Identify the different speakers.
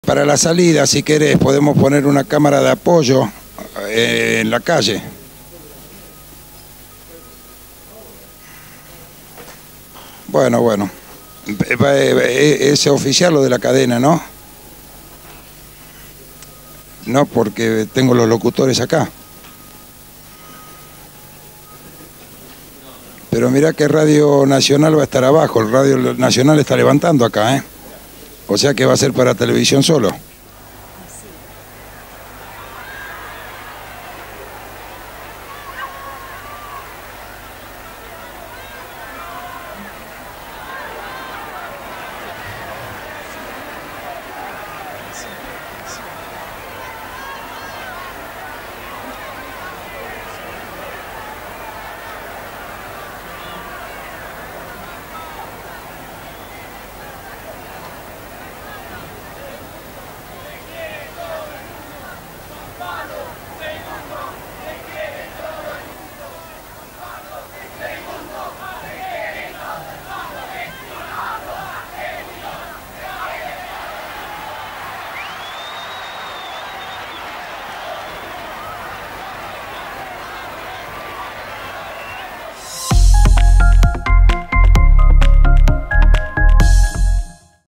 Speaker 1: Para la salida, si querés, podemos poner una cámara de apoyo en la calle. Bueno. Es oficial lo de la cadena, ¿no? No, porque tengo los locutores acá. Pero mirá que Radio Nacional va a estar abajo. El Radio Nacional está levantando acá, ¿eh? O sea que va a ser para televisión solo.